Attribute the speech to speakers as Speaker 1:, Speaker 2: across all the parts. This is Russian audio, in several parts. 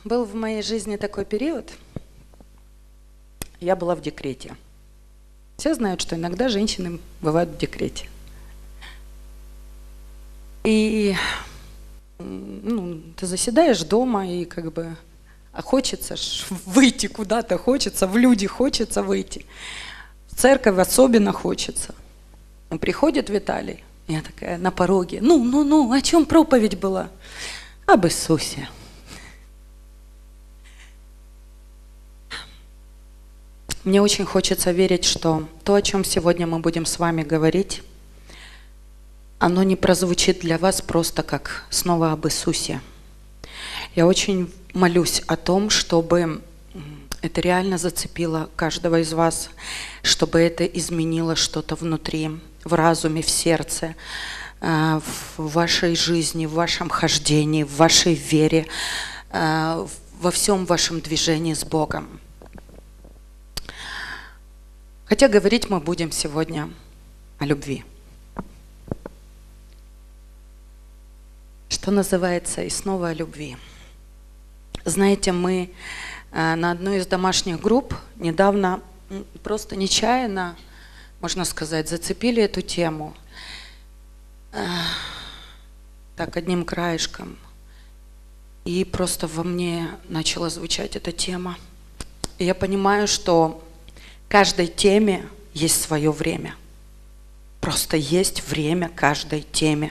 Speaker 1: Был в моей жизни такой период, я была в декрете. Все знают, что иногда женщины бывают в декрете. И ты заседаешь дома, и а хочется выйти куда-то, хочется, в люди хочется выйти. В церковь особенно хочется. Приходит Виталий, я такая на пороге, о чем проповедь была? Об Иисусе. Мне очень хочется верить, что то, о чем сегодня мы будем с вами говорить, оно не прозвучит для вас просто как снова об Иисусе. Я очень молюсь о том, чтобы это реально зацепило каждого из вас, чтобы это изменило что-то внутри, в разуме, в сердце, в вашей жизни, в вашем хождении, в вашей вере, во всем вашем движении с Богом. Хотя говорить мы будем сегодня о любви. Что называется, и снова о любви. Знаете, мы на одной из домашних групп недавно просто нечаянно, можно сказать, зацепили эту тему. Так, одним краешком. И просто во мне начала звучать эта тема. И я понимаю, что каждой теме есть свое время. Просто есть время каждой теме.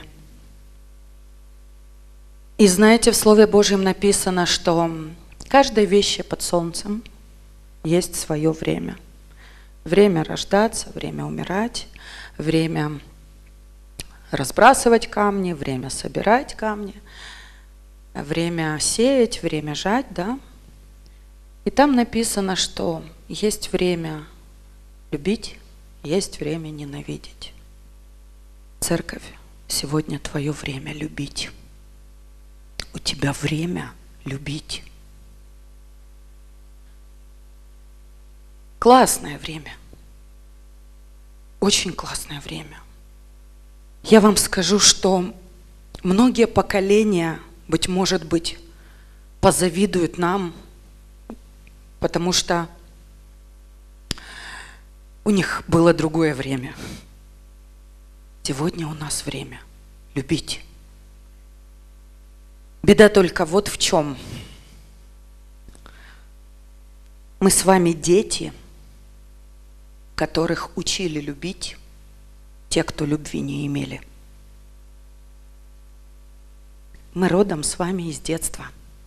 Speaker 1: И знаете, в Слове Божьем написано, что каждой вещи под солнцем есть свое время. Время рождаться, время умирать, время разбрасывать камни, время собирать камни, время сеять, время жать, да? И там написано, что есть время любить, есть время ненавидеть. Церковь, сегодня твое время любить. У тебя время любить. Классное время. Очень классное время. Я вам скажу, что многие поколения, быть может быть, позавидуют нам, потому что у них было другое время. Сегодня у нас время любить. Беда только вот в чем. Мы с вами дети, которых учили любить те, кто любви не имели. Мы родом с вами из детства.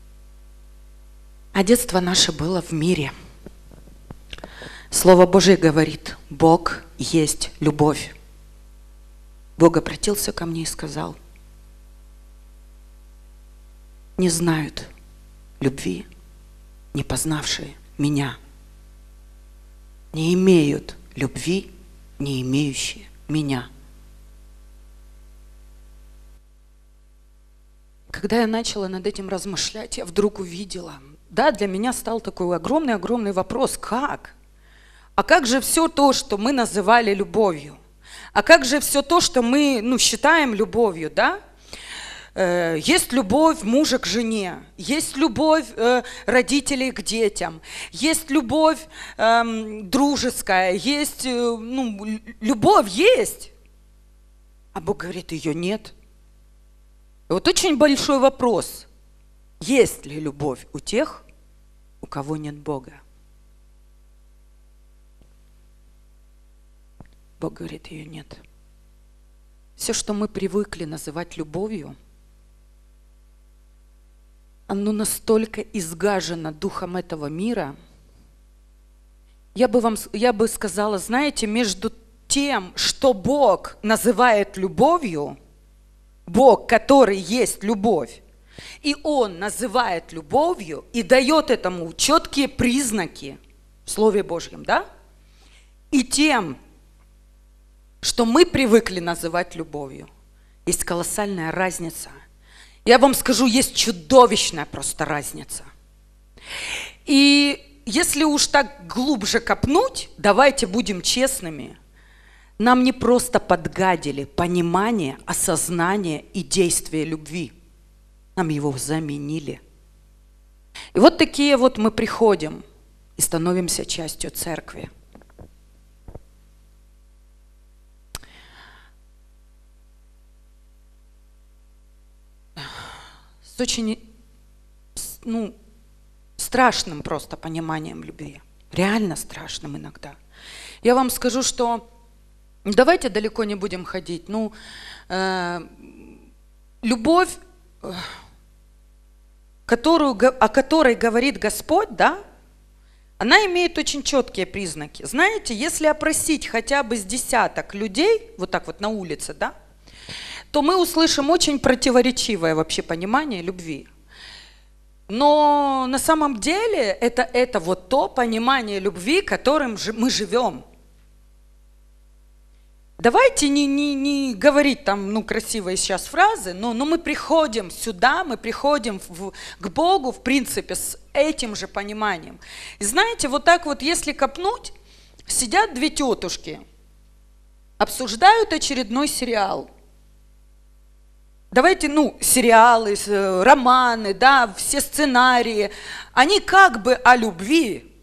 Speaker 1: А детство наше было в мире. Слово Божие говорит: Бог есть любовь. Бог обратился ко мне и сказал: не знают любви, не познавшие меня. Не имеют любви, не имеющие меня. Когда я начала над этим размышлять, я вдруг увидела, для меня стал такой огромный вопрос: как? А как же все то, что мы называли любовью? А как же все то, что мы, считаем любовью, да? Есть любовь мужа к жене, есть любовь родителей к детям, есть любовь дружеская, есть, любовь есть. А Бог говорит, ее нет. И вот очень большой вопрос: есть ли любовь у тех, у кого нет Бога? Бог говорит, ее нет. Все, что мы привыкли называть любовью, оно настолько изгажено духом этого мира. Я бы сказала, знаете, между тем, что Бог называет любовью, Бог, который есть любовь, и Он называет любовью и дает этому четкие признаки в Слове Божьем, да? И тем, что мы привыкли называть любовью, есть колоссальная разница. Я вам скажу, есть чудовищная просто разница. И если уж так глубже копнуть, давайте будем честными, нам не просто подгадили понимание, осознание и действие любви. Нам его заменили. И вот такие вот мы приходим и становимся частью церкви. С очень, страшным просто пониманием любви. Реально страшным иногда. Я вам скажу, что давайте далеко не будем ходить. Любовь, о которой говорит Господь, да, она имеет очень четкие признаки. Знаете, если опросить хотя бы с десяток людей, вот так вот на улице, да, то мы услышим очень противоречивое вообще понимание любви. Но на самом деле это вот то понимание любви, которым мы живем. Давайте не говорить там, красивые сейчас фразы, но мы приходим сюда, мы приходим к Богу, в принципе, с этим же пониманием. И знаете, вот так вот, если копнуть, сидят две тетушки, обсуждают очередной сериал. Давайте, сериалы, романы, да, все сценарии, они как бы о любви,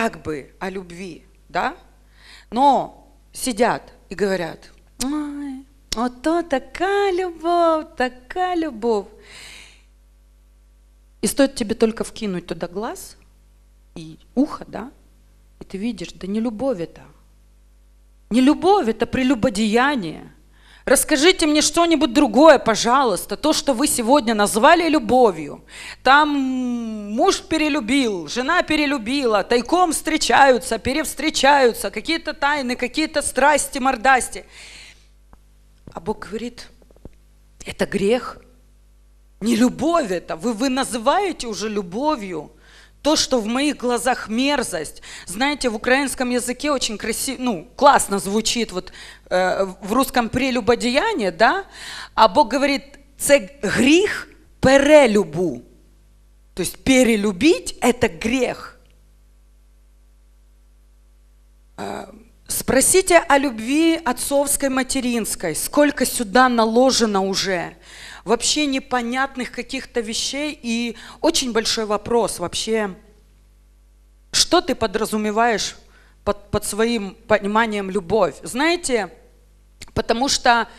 Speaker 1: да, но сидят и говорят: ой, вот то такая любовь. И стоит тебе только вкинуть туда глаз и ухо, да, и ты видишь, да не любовь это. Не любовь, это прелюбодеяние. Расскажите мне что-нибудь другое, пожалуйста, то, что вы сегодня назвали любовью. Там муж перелюбил, жена перелюбила, тайком встречаются, перевстречаются, какие-то тайны, какие-то страсти, мордасти. А Бог говорит, это грех. Не любовь это, вы называете уже любовью то, что в моих глазах мерзость. Знаете, в украинском языке очень красиво, классно звучит вот в русском прелюбодеяние, да? А Бог говорит, це гріх перелюбу. То есть перелюбить – это грех. Спросите о любви отцовской, материнской. Сколько сюда наложено уже вообще непонятных каких-то вещей. И очень большой вопрос вообще, что ты подразумеваешь под своим пониманием любовь? Знаете, потому что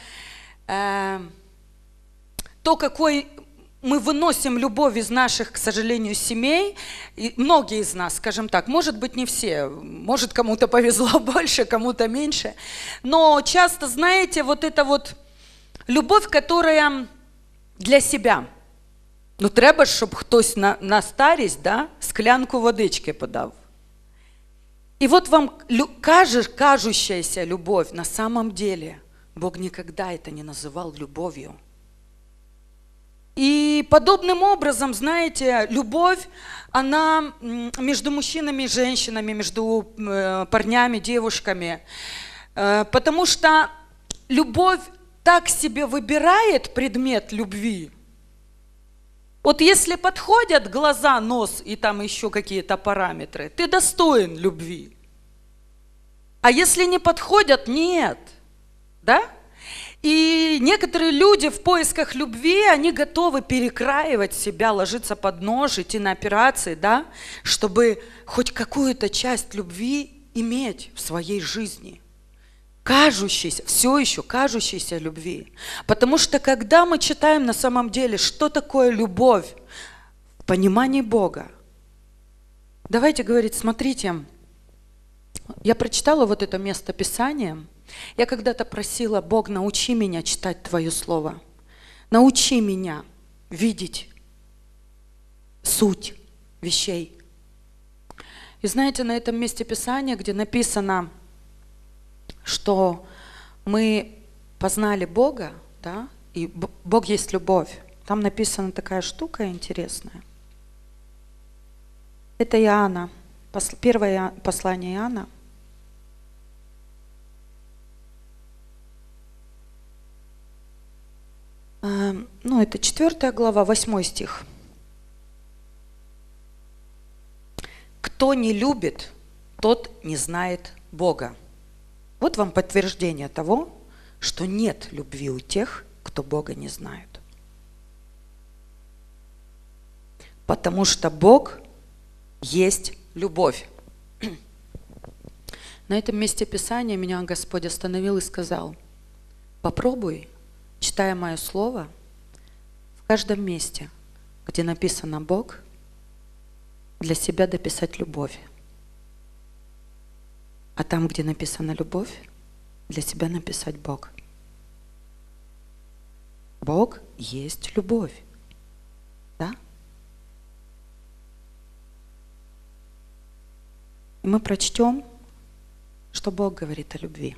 Speaker 1: то, какой мы выносим любовь из наших, к сожалению, семей, и многие из нас, скажем так, может быть, не все, может, кому-то повезло больше, кому-то меньше, но часто, знаете, вот эта вот любовь, которая для себя. Треба, щоб хтось на старість, да, склянку водички подав. И вот вам кажущаяся любовь, на самом деле Бог никогда это не называл любовью. И подобным образом, знаете, любовь, она между мужчинами и женщинами, между парнями, девушками, потому что любовь так себе выбирает предмет любви. Вот если подходят глаза, нос и там еще какие-то параметры, ты достоин любви. А если не подходят, нет. Да? И некоторые люди в поисках любви, они готовы перекраивать себя, ложиться под нож, идти на операции, да, чтобы хоть какую-то часть любви иметь в своей жизни. Кажущейся, все еще кажущейся любви. Потому что когда мы читаем на самом деле, что такое любовь в понимании Бога, давайте говорить, смотрите, я прочитала вот это место Писания. Я когда-то просила: Бог, научи меня читать Твое Слово. Научи меня видеть суть вещей. И знаете, на этом месте Писания, где написано, что мы познали Бога, да, и Бог есть любовь, там написана такая штука интересная. Это Иоанна, первое послание Иоанна. Это 4 глава, 8 стих. Кто не любит, тот не знает Бога. Вот вам подтверждение того, что нет любви у тех, кто Бога не знает. потому что Бог есть любовь. На этом месте Писания меня Господь остановил и сказал: попробуй, читая мое слово, в каждом месте, где написано Бог, для себя дописать любовь. А там, где написано любовь, для себя написать Бог. Бог есть любовь. Да? И мы прочтем, что Бог говорит о любви.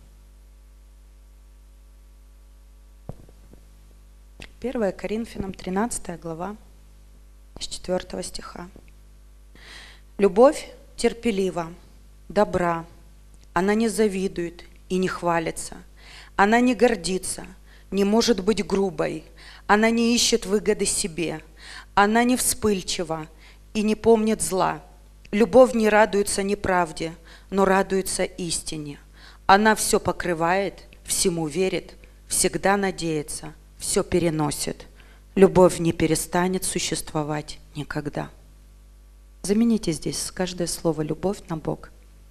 Speaker 1: 1 Коринфянам 13 глава, с 4 стиха. «Любовь терпелива, добра, она не завидует и не хвалится, она не гордится, не может быть грубой, она не ищет выгоды себе, она не вспыльчива и не помнит зла. Любовь не радуется неправде, но радуется истине. Она все покрывает, всему верит, всегда надеется, все переносит. Любовь не перестанет существовать никогда». Замените здесь каждое слово «любовь» на «Бог».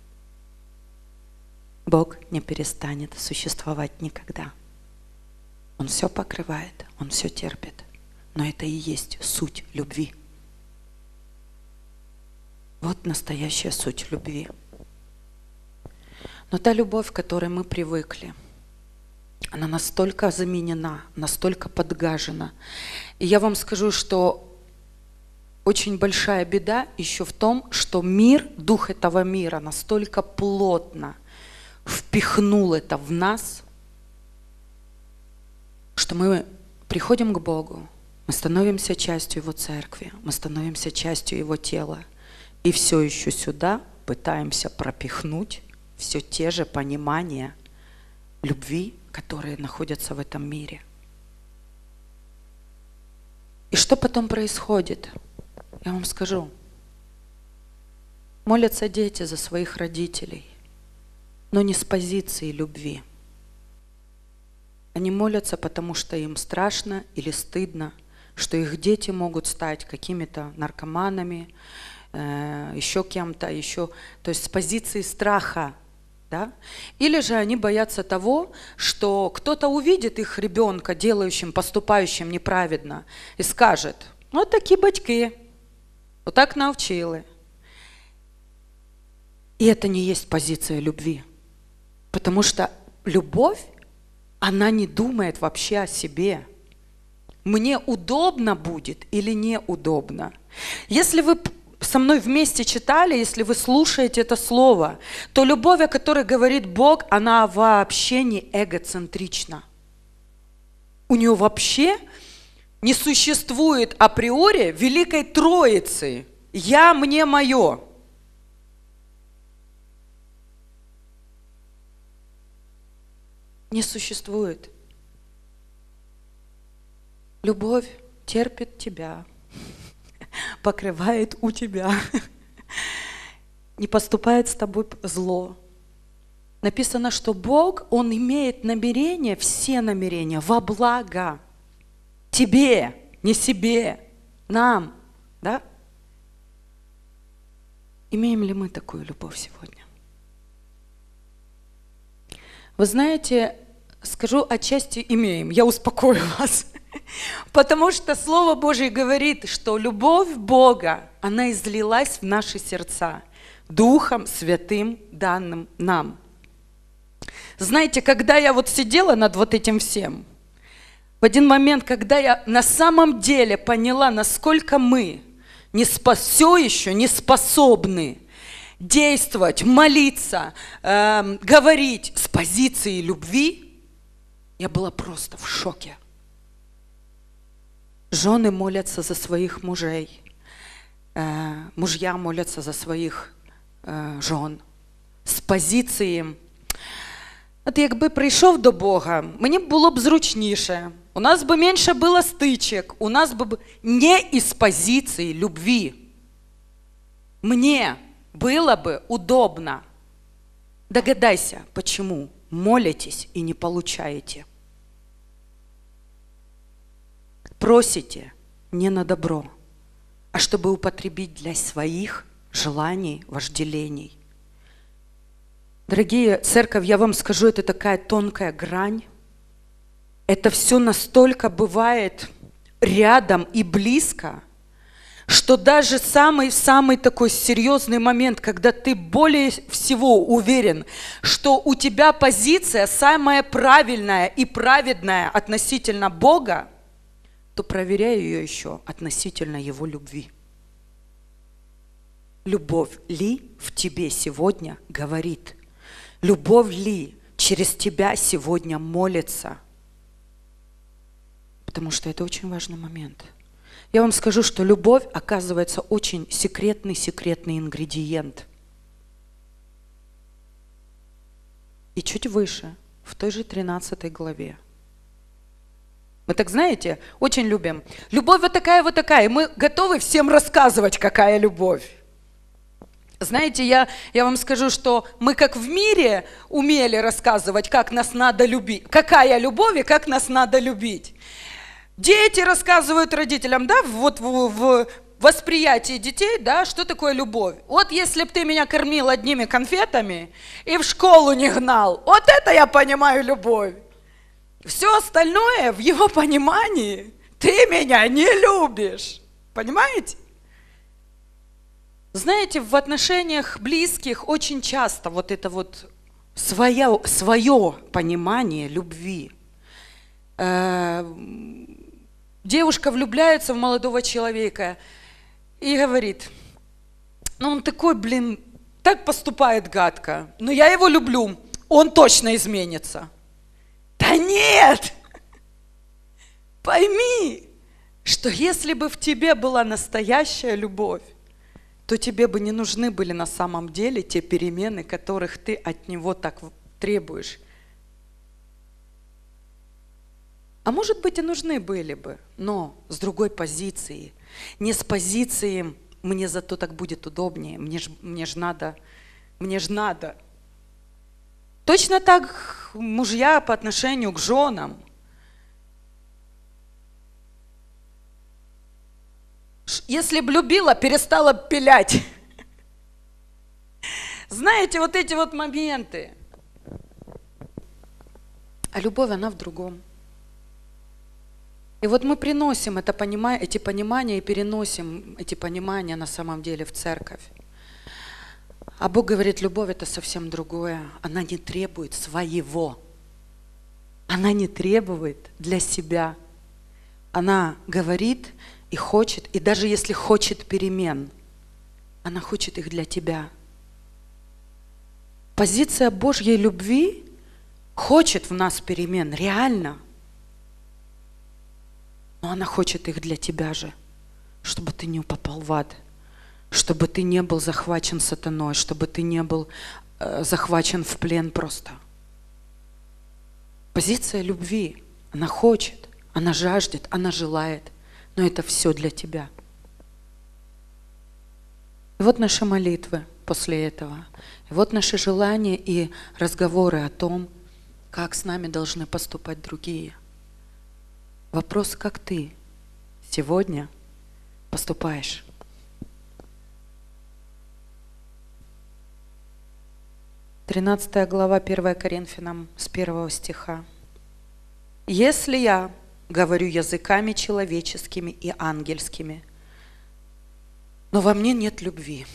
Speaker 1: Бог не перестанет существовать никогда. Он все покрывает, Он все терпит. Но это и есть суть любви. Вот настоящая суть любви. Но та любовь, к которой мы привыкли, она настолько заменена, настолько подгажена. И я вам скажу, что очень большая беда еще в том, что мир, дух этого мира настолько плотно впихнул это в нас, что мы приходим к Богу, мы становимся частью Его церкви, мы становимся частью Его тела, и все еще сюда пытаемся пропихнуть все те же понимания любви, которые находятся в этом мире. И что потом происходит? Я вам скажу. Молятся дети за своих родителей, но не с позиции любви. Они молятся, потому что им страшно или стыдно, что их дети могут стать какими-то наркоманами, еще кем-то, еще, то есть с позиции страха. Да? Или же они боятся того, что кто-то увидит их ребенка, делающим, поступающим неправедно, и скажет: вот такі батьки, вот так научили. И это не есть позиция любви. Потому что любовь, она не думает вообще о себе. Мне удобно будет или неудобно. Если вы со мной вместе читали, если вы слушаете это слово, то любовь, о которой говорит Бог, она вообще не эгоцентрична. У нее вообще не существует априори Великой Троицы. Я, мне, мое. Не существует. Любовь терпит тебя, покрывает у тебя, не поступает с тобой зло. Написано, что Бог, Он имеет намерения, все намерения во благо тебе, не себе, нам, да? Имеем ли мы такую любовь сегодня? Вы знаете, скажу отчасти имеем, я успокою вас. Потому что Слово Божие говорит, что любовь Бога, она излилась в наши сердца Духом Святым, данным нам. Знаете, когда я вот сидела над вот этим всем, в один момент, когда я на самом деле поняла, насколько мы все еще не способны действовать, молиться, говорить с позиции любви, я была просто в шоке. Жены молятся за своих мужей, мужья молятся за своїх жон. З позиції, от якби прийшов до Бога, мені було б зручніше, у нас бы меньше было стычек, у нас бы не из позиции любви. Мне было бы удобно. Догадайся, почему молитесь и не получаете. Просите не на добро, а чтобы употребить для своих желаний, вожделений. Дорогие, церковь, я вам скажу, это такая тонкая грань. Это все настолько бывает рядом и близко, что даже самый такой серьезный момент, когда ты более всего уверен, что у тебя позиция самая правильная и праведная относительно Бога, то проверяй ее еще относительно Его любви. Любовь ли в тебе сегодня говорит? Любовь ли через тебя сегодня молится? Потому что это очень важный момент. Я вам скажу, что любовь, оказывается, очень секретный ингредиент. И чуть выше, в той же 13 главе. Мы так, знаете, очень любим. Любовь вот такая. И мы готовы всем рассказывать, какая любовь. Знаете, я вам скажу, что мы как в мире умели рассказывать, как нас надо любить. Какая любовь и как нас надо любить. Дети рассказывают родителям, да, вот в восприятии детей, да, что такое любовь. Вот если бы ты меня кормил одними конфетами и в школу не гнал, вот это я понимаю любовь. Все остальное в его понимании ты меня не любишь. Понимаете? Знаете, в отношениях близких очень часто вот это вот свое понимание любви. Девушка влюбляется в молодого человека и говорит, ну он такой, так поступает гадко, но я его люблю, он точно изменится. Да нет! Пойми, что если бы в тебе была настоящая любовь, то тебе бы не нужны были на самом деле те перемены, которых ты от него так требуешь. А может быть и нужны были бы, но с другой позиции. Не с позиции «мне зато так будет удобнее», мне ж надо. Точно так мужья по отношению к женам. Если б любила, перестала б пилять. Знаете, вот эти вот моменты. А любовь, она в другом. И вот мы приносим эти понимания и переносим эти понимания на самом деле в церковь. А Бог говорит, любовь это совсем другое. Она не требует своего. Она не требует для себя. Она говорит и хочет, и даже если хочет перемен, она хочет их для тебя. Позиция Божьей любви хочет в нас перемен, реально. Но она хочет их для тебя же, чтобы ты не попал в ад, чтобы ты не был захвачен сатаной, чтобы ты не был захвачен в плен просто. Позиция любви, она хочет, она жаждет, она желает, но это все для тебя. И вот наши молитвы после этого, и вот наши желания и разговоры о том, как с нами должны поступать другие. Вопрос, как ты сегодня поступаешь? 13 глава 1 Коринфянам с 1 стиха. «Если я говорю языками человеческими и ангельскими, но во мне нет любви,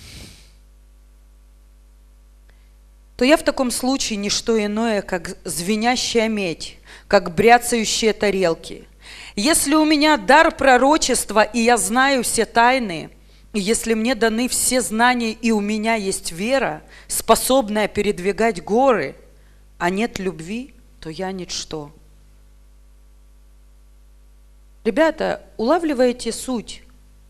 Speaker 1: то я в таком случае не что иное, как звенящая медь, как бряцающие тарелки. Если у меня дар пророчества, и я знаю все тайны, и если мне даны все знания, и у меня есть вера, способная передвигать горы, а нет любви, то я ничто». Ребята, улавливаете суть?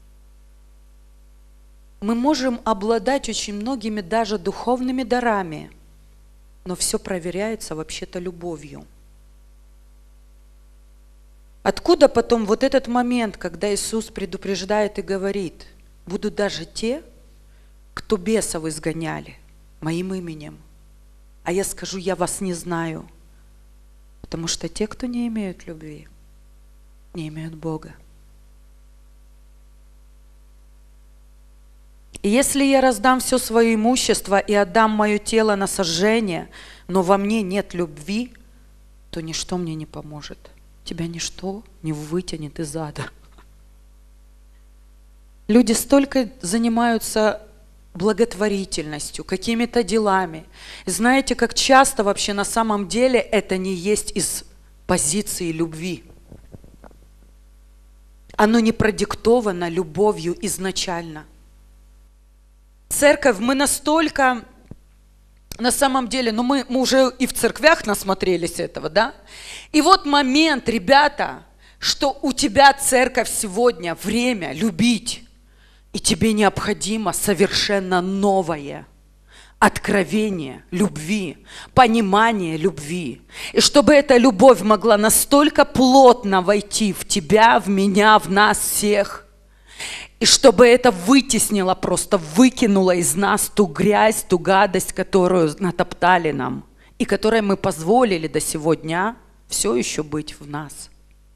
Speaker 1: Мы можем обладать очень многими даже духовными дарами, но все проверяется вообще-то любовью. Откуда потом вот этот момент, когда Иисус предупреждает и говорит, будут даже те, кто бесов изгоняли моим именем, а я скажу, я вас не знаю, потому что те, кто не имеют любви, не имеют Бога. И если я раздам все свое имущество и отдам мое тело на сожжение, но во мне нет любви, то ничто мне не поможет. Тебя ничто не вытянет из ада. Люди столько занимаются благотворительностью, какими-то делами. И знаете, как часто вообще на самом деле это не есть из позиции любви. Оно не продиктовано любовью изначально. Церковь, мы настолько, на самом деле, мы уже и в церквях насмотрелись этого, да? И вот момент, ребята, что у тебя, церковь, сегодня время любить, и тебе необходимо совершенно новое откровение любви, понимание любви. И чтобы эта любовь могла настолько плотно войти в тебя, в меня, в нас всех, и чтобы это вытеснило, просто выкинуло из нас ту грязь, ту гадость, которую натоптали нам, и которой мы позволили до сего дня все еще быть в нас.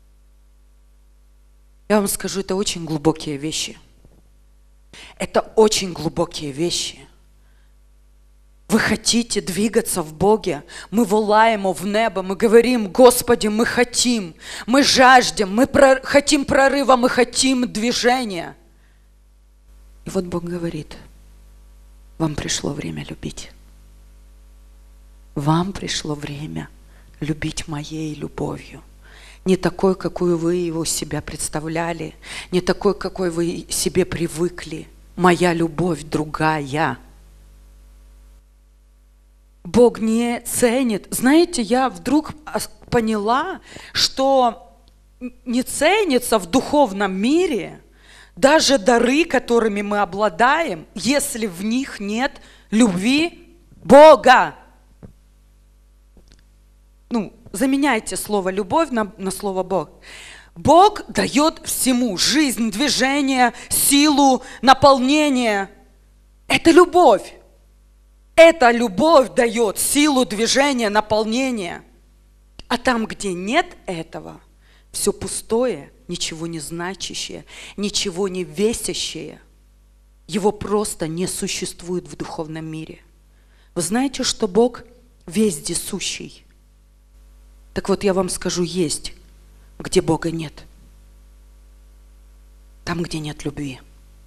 Speaker 1: Я вам скажу, это очень глубокие вещи. Это очень глубокие вещи. Вы хотите двигаться в Боге, мы волаем в небо, мы говорим: Господи, мы хотим, мы жаждем, мы хотим прорыва, мы хотим движения. И вот Бог говорит: вам пришло время любить. Вам пришло время любить моей любовью. Не такой, какую вы его себя представляли, не такой, какой вы себе привыкли. Моя любовь другая. Бог не ценит. Знаете, я вдруг поняла, что не ценится в духовном мире даже дары, которыми мы обладаем, если в них нет любви Бога. Заменяйте слово «любовь» на слово «Бог». Бог дает всему жизнь, движение, силу, наполнение. Это любовь. Эта любовь дает силу, движение, наполнение. А там, где нет этого, все пустое, ничего не значащее, ничего не весящее, его просто не существует в духовном мире. Вы знаете, что Бог вездесущий? Так вот, я вам скажу, есть, где Бога нет. Там, где нет любви.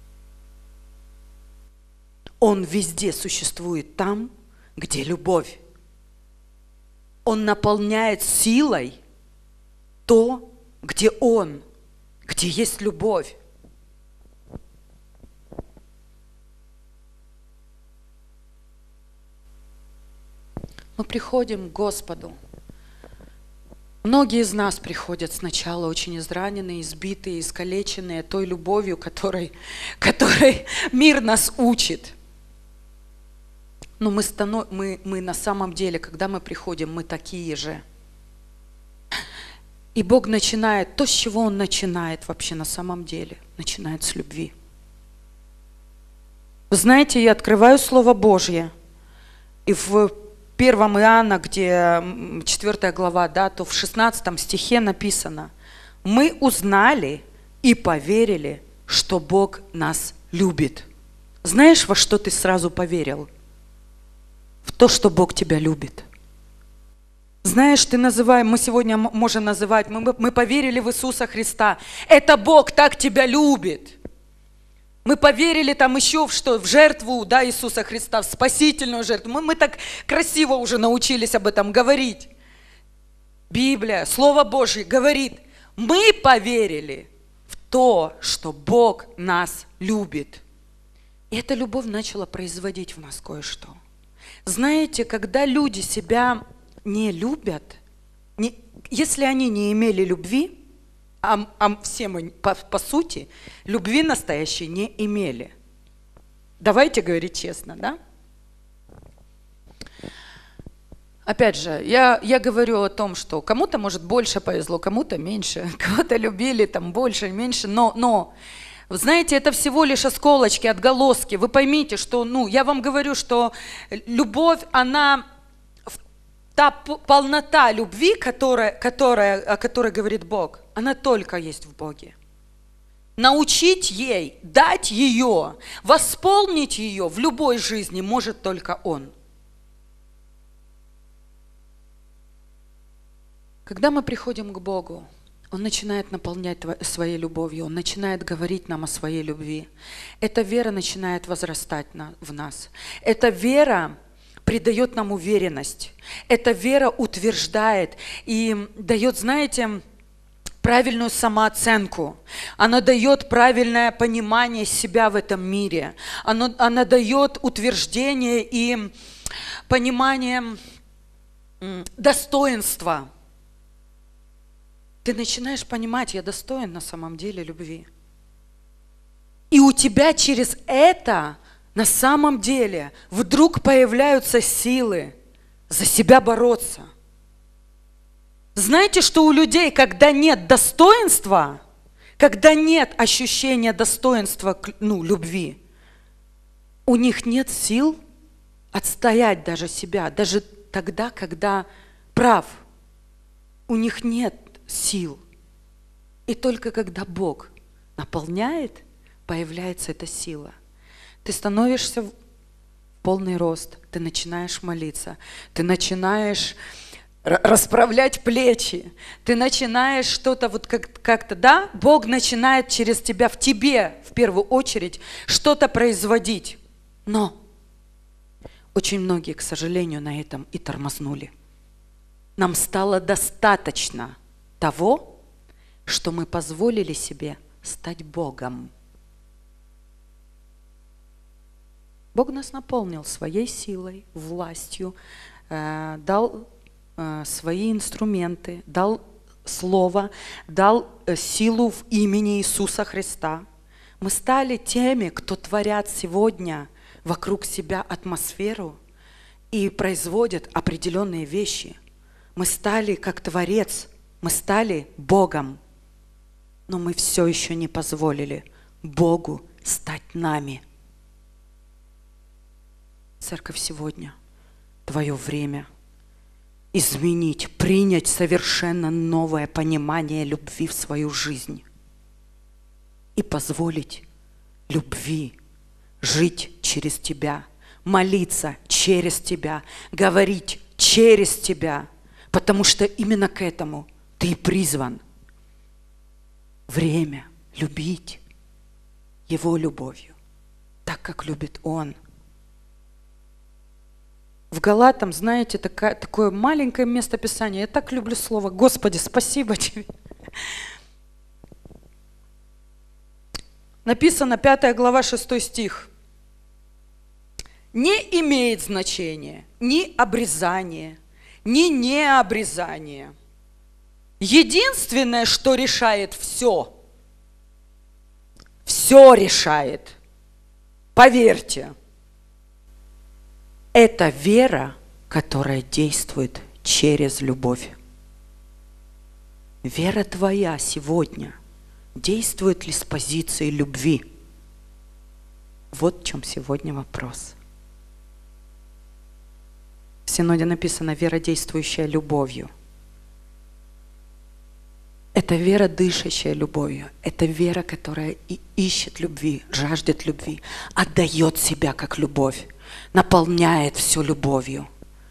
Speaker 1: Он везде существует там, где любовь. Он наполняет силой то, где Он, где есть любовь. Мы приходим к Господу. Многие из нас приходят сначала очень израненные, избитые, искалеченные той любовью, которой мир нас учит. Но мы на самом деле, когда мы приходим, мы такие же. И Бог начинает, то, с чего Он начинает вообще на самом деле, начинает с любви. Вы знаете, я открываю Слово Божье, и в 1 Иоанна, где 4 глава, да, то в 16 стихе написано: «Мы узнали и поверили, что Бог нас любит». Знаешь, во что ты сразу поверил? В то, что Бог тебя любит. Знаешь, мы сегодня можем называть, мы поверили в Иисуса Христа. Это Бог так тебя любит. Мы поверили там еще в жертву, да, Иисуса Христа, в спасительную жертву. Мы так красиво уже научились об этом говорить. Библия, Слово Божье говорит: мы поверили в то, что Бог нас любит. И эта любовь начала производить в нас кое-что. Знаете, когда люди себя не любят, если они не имели любви, все мы, по сути, любви настоящей не имели. Давайте говорить честно, да? Опять же, я говорю о том, что кому-то, может, больше повезло, кому-то меньше, кого-то любили там больше, меньше, но вы знаете, это всего лишь осколочки, отголоски. Вы поймите, что, я вам говорю, что любовь, та полнота любви, о которой говорит Бог, она только есть в Боге. научить ей, дать ее, восполнить ее в любой жизни может только Он. Когда мы приходим к Богу, Он начинает наполнять своей любовью, Он начинает говорить нам о своей любви. Эта вера начинает возрастать в нас. Эта вера придает нам уверенность. Эта вера утверждает и дает, знаете, правильную самооценку. Она дает правильное понимание себя в этом мире. Она дает утверждение и понимание достоинства. Ты начинаешь понимать, я достоин на самом деле любви. И у тебя через это на самом деле вдруг появляются силы за себя бороться. Знаете, что у людей, когда нет достоинства, когда нет ощущения достоинства, любви, у них нет сил отстоять даже себя, даже тогда, когда прав. У них нет сил. И только когда Бог наполняет, появляется эта сила. Ты становишься в полный рост, ты начинаешь молиться, ты начинаешь расправлять плечи, ты начинаешь что-то вот как-то, да, Бог начинает через тебя, в тебе в первую очередь, что-то производить. Но очень многие, к сожалению, на этом и тормознули. Нам стало достаточно того, что мы позволили себе стать Богом. Бог нас наполнил своей силой, властью, дал свои инструменты, дал Слово, дал силу в имени Иисуса Христа. Мы стали теми, кто творят сегодня вокруг себя атмосферу и производят определенные вещи. Мы стали как Творец, мы стали Богом, но мы все еще не позволили Богу стать нами. Церковь, сегодня твое время изменить, принять совершенно новое понимание любви в свою жизнь и позволить любви жить через тебя, молиться через тебя, говорить через тебя, потому что именно к этому ты призван. Время любить Его любовью, так, как любит Он. В Галатам, знаете, такое маленькое местописание. Я так люблю слово. Господи, спасибо Тебе. Написано 5 глава 6 стих. Не имеет значения ни обрезание, ни необрезание. Единственное, что решает все решает, поверьте, это вера, которая действует через любовь. Вера твоя сегодня действует ли с позиции любви? Вот в чем сегодня вопрос. В Синоде написано: вера, действующая любовью. Это вера, дышащая любовью. Это вера, которая ищет любви, жаждет любви, отдает себя как любовь, наполняет все любовью.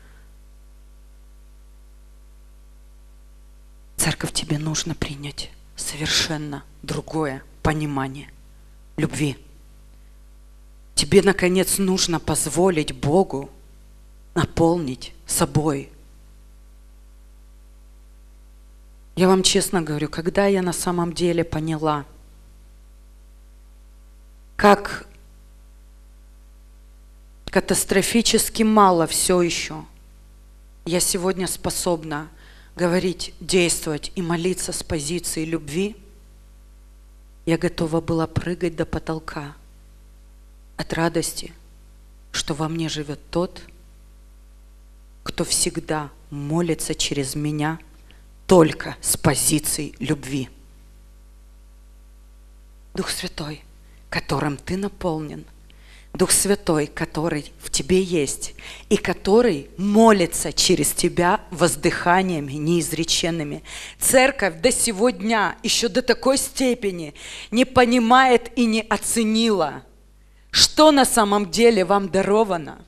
Speaker 1: Церковь, тебе нужно принять совершенно другое понимание любви. Тебе, наконец, нужно позволить Богу наполнить собой. Я вам честно говорю, когда я на самом деле поняла, как катастрофически мало все еще я сегодня способна говорить, действовать и молиться с позиции любви, я готова была прыгать до потолка от радости, что во мне живет тот, кто всегда молится через меня только с позиции любви. Дух Святой, которым ты наполнен, Дух Святой, который в тебе есть, и который молится через тебя воздыханиями неизреченными. Церковь до сего дня еще до такой степени не понимает и не оценила, что на самом деле вам даровано.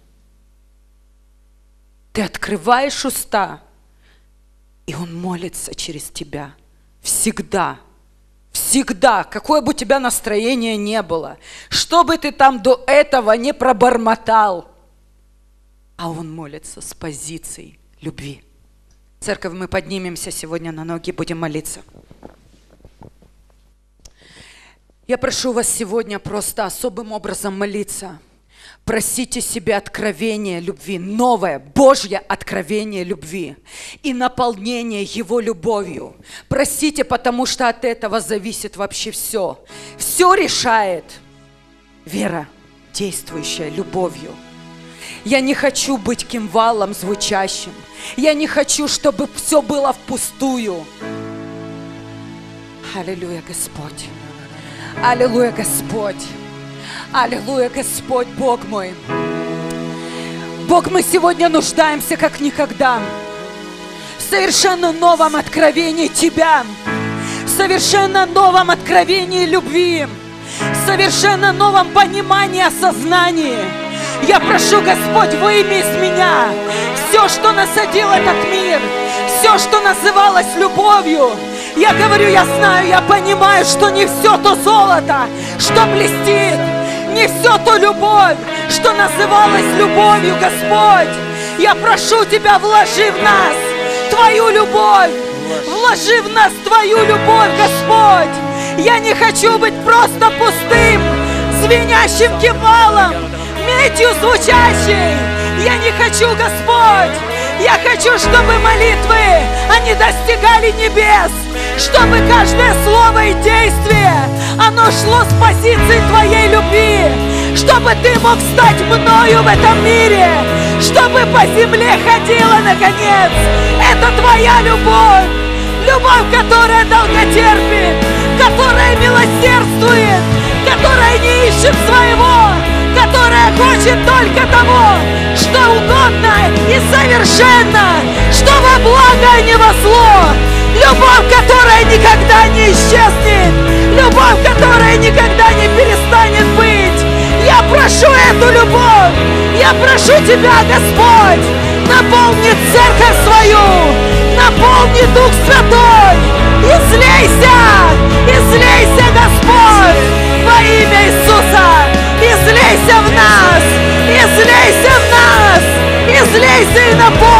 Speaker 1: Ты открываешь уста, и Он молится через тебя. Всегда. Всегда. Какое бы у тебя настроение не было. Что бы ты там до этого не пробормотал. А Он молится с позицией любви. Церковь, мы поднимемся сегодня на ноги, будем молиться. Я прошу вас сегодня просто особым образом молиться. Просите себе откровение любви, новое Божье откровение любви и наполнение Его любовью. Просите, потому что от этого зависит вообще все. Все решает вера, действующая любовью. Я не хочу быть кимвалом звучащим. Я не хочу, чтобы все было впустую. Аллилуйя, Господь. Аллилуйя, Господь. Аллилуйя, Господь, Бог мой. Бог, мы сегодня нуждаемся как никогда в совершенно новом откровении Тебя, в совершенно новом откровении любви, в совершенно новом понимании, осознании. Я прошу, Господь, выйми из меня все, что насадил этот мир, все, что называлось любовью. Я говорю, я знаю, я понимаю, что не все то золото, что блестит, не все то любовь, что называлось любовью, Господь. Я прошу Тебя, вложи в нас Твою любовь, вложи в нас Твою любовь, Господь. Я не хочу быть просто пустым, звенящим кимвалом, медью звучащей. Я не хочу, Господь. Я хочу, чтобы молитвы, они достигали небес, чтобы каждое слово и действие, оно шло с позиции Твоей любви, чтобы Ты мог стать мною в этом мире, чтобы по земле ходила наконец. Это Твоя любовь, любовь, которая долготерпит, которая милосердствует, которая не ищет своего, которая хочет только того, что угодно и совершенно, что во благо, а не во зло. Любовь, которая никогда не исчезнет, любовь, которая никогда не перестанет быть. Я прошу эту любовь, я прошу Тебя, Господь, наполни церковь свою, наполни Дух Святой, излейся, излейся, Господь, во имя Иисуса. Излейся в нас, излейся в нас, излейся и наполни